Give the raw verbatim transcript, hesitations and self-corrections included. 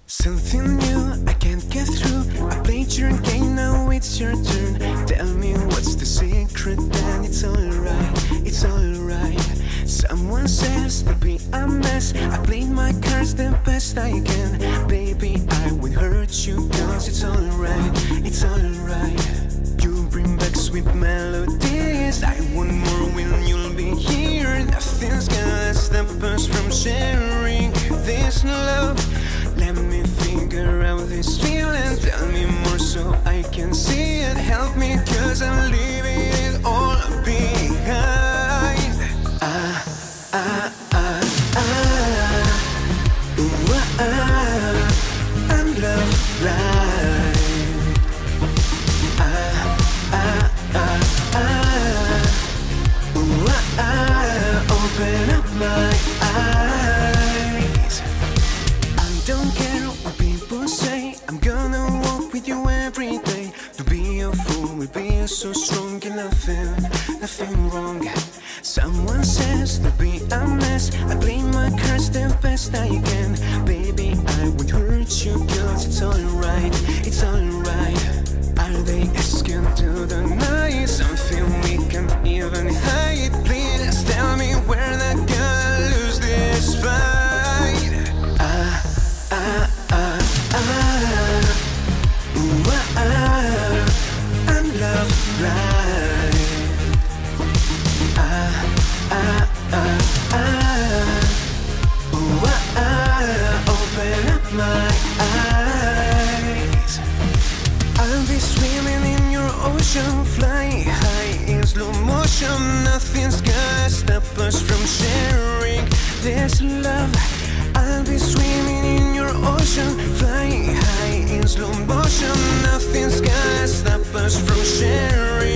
Something new, I can't get through. I played your game, now it's your turn. Tell me what's the secret, then it's alright, it's alright. Someone says to be a mess. I played my cards the best I can. Baby, I won't hurt you, cause it's alright, it's alright. You bring back sweet melodies. I want more when you'll be here. Nothing's gonna stop us from sharing this love. Let me figure out this feeling. Tell me more so I can see it. Help me, cause I'm leaving it all behind. Ah, ah, ah, ah. Ooh, ah, ah. I'm love blind. Ah, ah, ah, ah. Ooh, ah, ah. Open up my eyes. I don't care what people say. I'm gonna walk with you every day. To be a fool will be so strong and nothing, nothing wrong. Someone says to be a mess. I play my cards the best I can. Baby, I won't hurt you, cause it's alright, it's alright. Are they asking to the night? Something we can't even hide. Please tell me we're not gonna lose this fight. Ah, ah, ah, ah. Ooh, ah, ah. I'm love blind. Ah, ah, ah, ah. Ooh, ah, ah. Open up my eyes. I'll be swimming in your ocean, fly high in slow motion. Nothing's gonna stop us from sharing this love. I'll be swimming in your ocean, fly high in slow motion. Nothing's gonna stop us from sharing